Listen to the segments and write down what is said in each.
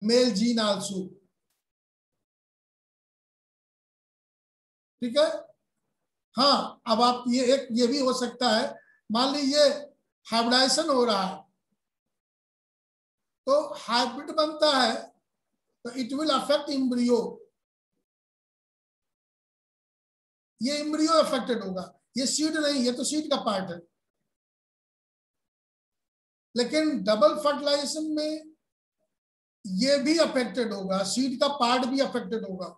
Mail gene also. ठीक है। हाँ, अब आप ये भी हो सकता है, मान लीजिए हाइब्रिडाइजेशन हो रहा है, तो हाइब्रिड बनता है, तो इट विल अफेक्ट इम्ब्रियो, ये इम्ब्रियो अफेक्टेड होगा, ये सीड नहीं, ये तो सीड का पार्ट है। लेकिन डबल फर्टिलाइजेशन में ये भी अफेक्टेड होगा, सीड का पार्ट भी अफेक्टेड होगा।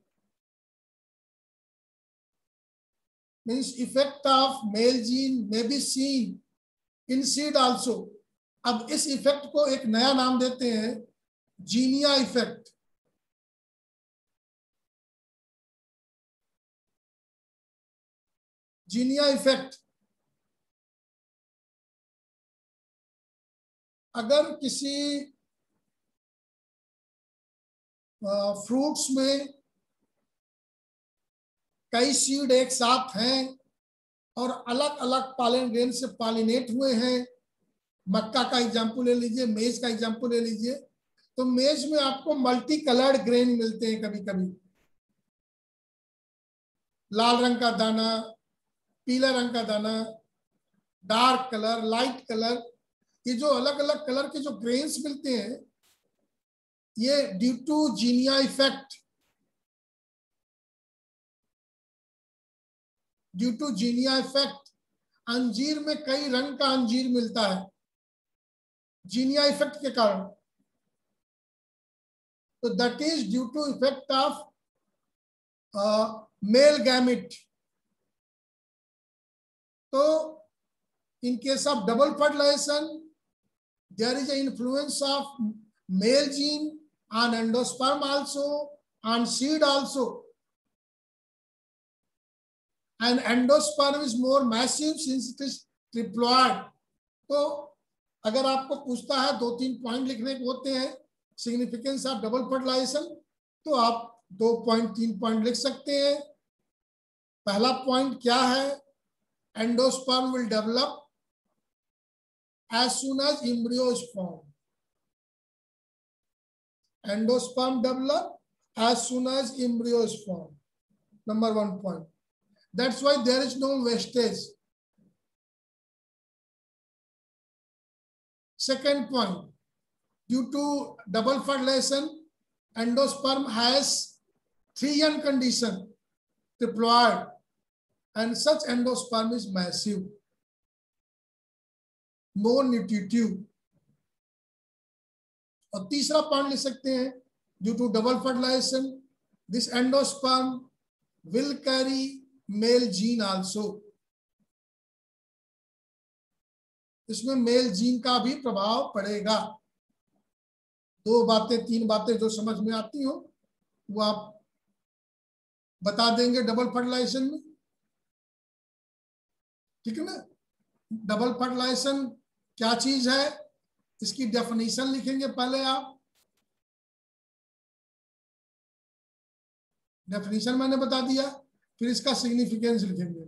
Means effect of male gene may be seen in seed also. अब इस इफेक्ट को एक नया नाम देते हैं, जीनिया इफेक्ट। जीनिया इफेक्ट, अगर किसी फ्रूट्स में कई सीड एक साथ हैं और अलग अलग पॉलन ग्रेन से पॉलिनेट हुए हैं, मक्का का एग्जाम्पल ले लीजिए, मेज का एग्जाम्पल ले लीजिए, तो मेज में आपको मल्टी कलर्ड ग्रेन मिलते हैं, कभी कभी लाल रंग का दाना, पीला रंग का दाना, डार्क कलर, लाइट कलर, ये जो अलग अलग कलर के जो ग्रेन्स मिलते हैं, ये due to xenia effect, due to xenia effect अंजीर में कई रंग का अंजीर मिलता है, जीनिया इफेक्ट के कारण। तो that is due to effect of male gamete. तो in case of double fertilization, there is an influence of male gene on endosperm also, on seed also, and endosperm is more massive since it is triploid. तो अगर आपको पूछता है 2-3 point लिखने को होते हैं सिग्निफिकेंस ऑफ डबल फर्टिलाइजेशन, तो आप 2-3 पॉइंट लिख सकते हैं। पहला पॉइंट क्या है, endosperm will develop as soon as embryo is formed. Endosperm develop as soon as embryo is formed. Number 1 point. That's why there is no wastage. Second point, due to double fertilization, endosperm has 3N condition, triploid, and such endosperm is massive, non-nutritive. और तीसरा point लिख सकते हैं, due to double fertilization this endosperm will carry male gene also. इसमें male gene का भी प्रभाव पड़ेगा। 2-3 बातें जो समझ में आती हो वो आप बता देंगे डबल फर्टिलाइजेशन में, ठीक है ना। डबल फर्टिलाइजेशन क्या चीज है, इसकी डेफिनेशन लिखेंगे पहले आप। डेफिनेशन मैंने बता दिया, फिर इसका सिग्निफिकेंस लिखेंगे।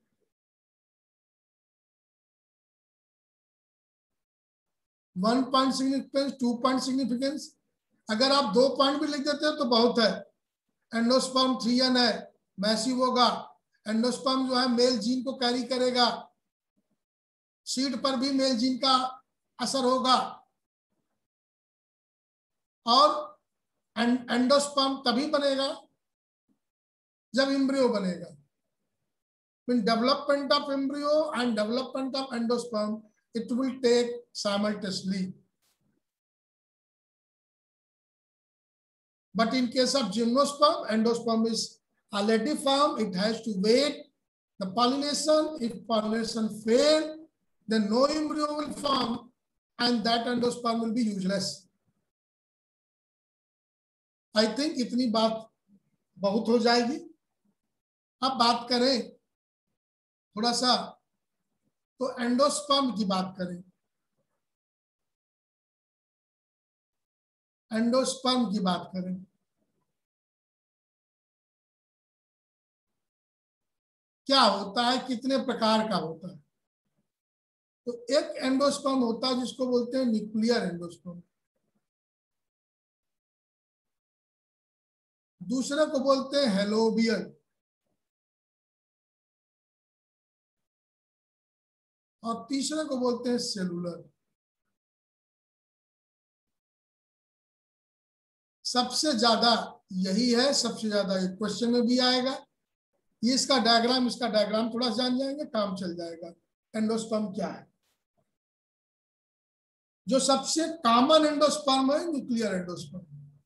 One point significance, 2 point significance. अगर आप 2 पॉइंट भी लिख देते हो तो बहुत है। एंडोस्पर्म 3N है, मैसिव होगा। एंडोस्पर्म जो है मेल जीन को कैरी करेगा, सीड पर भी मेल जीन का असर होगा। और एंडोस्पर्म तभी बनेगा जब एम्ब्रियो बनेगा। Mean development of embryo and development of endosperm, it will take simultaneously. But in case of gymnosperm, endosperm is already formed. It has to wait the pollination. If pollination fail, then no embryo will form and that endosperm will be useless. I think इतनी बात बहुत हो जाएगी। अब बात करें थोड़ा सा, तो एंडोस्पर्म की बात करें। एंडोस्पर्म की बात करें, क्या होता है, कितने प्रकार का होता है। तो एक एंडोस्पर्म होता है जिसको बोलते हैं न्यूक्लियर एंडोस्पर्म। दूसरे को बोलते हैं हेलोबियल, और तीसरे को बोलते हैं सेलुलर। सबसे ज्यादा यही है, सबसे ज्यादा ये क्वेश्चन में भी आएगा। ये इसका डायग्राम थोड़ा जान जाएंगे, काम चल जाएगा। एंडोस्पर्म क्या है? जो सबसे कॉमन एंडोस्पर्म है न्यूक्लियर एंडोस्पर्म।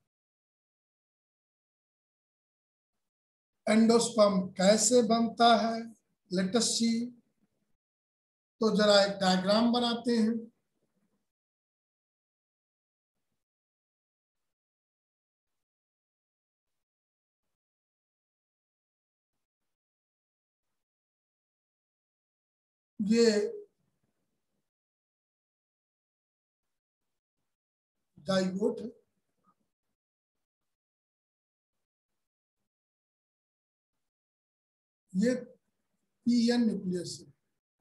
एंडोस्पर्म कैसे बनता है, लेट अस सी। तो जरा एक डायग्राम बनाते हैं। ये जाइगोट है, ये पीएन न्यूक्लियस है।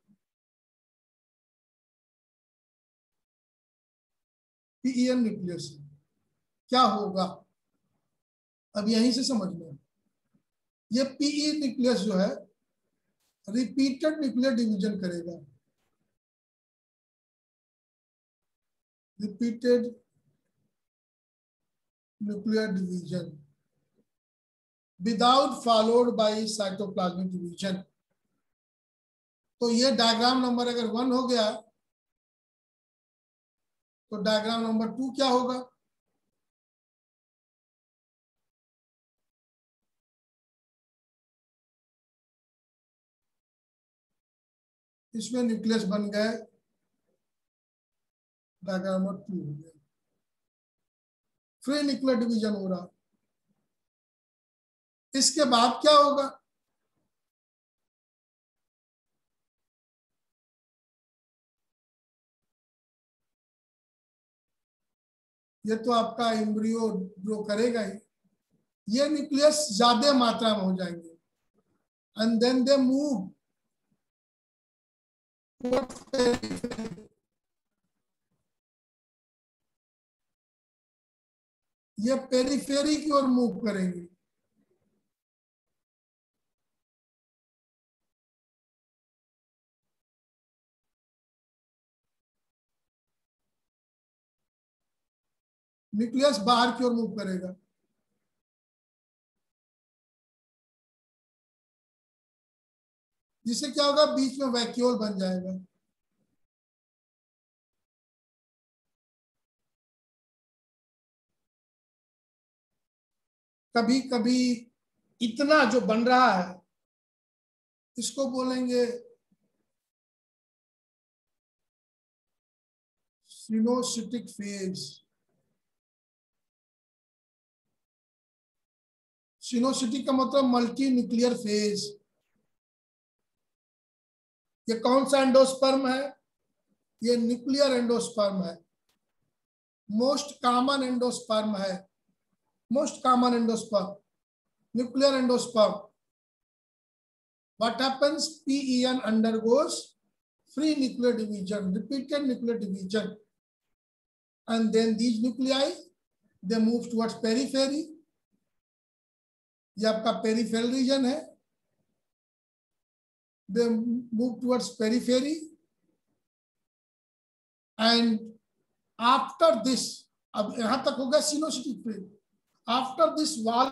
पीएन न्यूक्लियस है। क्या होगा अब यहीं से समझना। ये पीई न्यूक्लियस जो है रिपीटेड न्यूक्लियर डिवीजन करेगा। Repeated nuclear division without followed by cytoplasmic division. तो ये डायग्राम नंबर अगर 1 हो गया तो डायग्राम नंबर 2 क्या होगा? इसमें न्यूक्लियस बन गए, डायग्राम नंबर 2 हो गया। फ्री न्यूक्लियर डिवीजन हो रहा। इसके बाद क्या होगा? ये तो आपका एम्ब्रियो ग्रो करेगा ही। ये न्यूक्लियस ज्यादा मात्रा में हो जाएंगे एंड देन दे मूव। ये पेरिफेरी की ओर मूव करेंगे। न्यूक्लियस बाहर की ओर मूव करेगा। जिससे क्या होगा? बीच में वैक्यूल बन जाएगा। कभी कभी इतना जो बन रहा है इसको बोलेंगे सिनोसिटिक फेज। सिनोसिटिक का मतलब मल्टी न्यूक्लियर फेज। ये कौन सा एंडोस्पर्म है? ये न्यूक्लियर एंडोस्पर्म है। मोस्ट कॉमन एंडोस्पर्म है। Most common endosperm, nuclear endosperm. What happens? PEN undergoes free nuclear division, repeated nuclear division, and then these nuclei they move towards periphery. ये आपका peripheral region है। They move towards periphery, and after this, अब यहां तक हो गया coenocytic phase. After this wall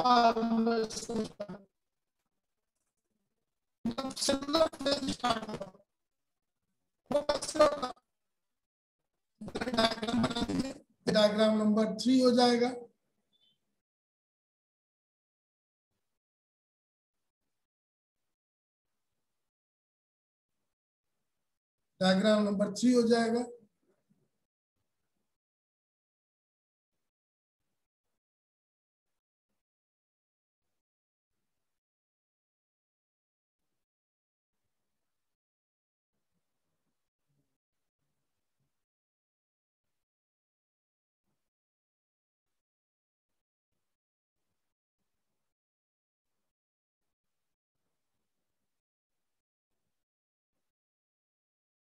diagram number 3 हो जाएगा। डायग्राम नंबर 3 हो जाएगा।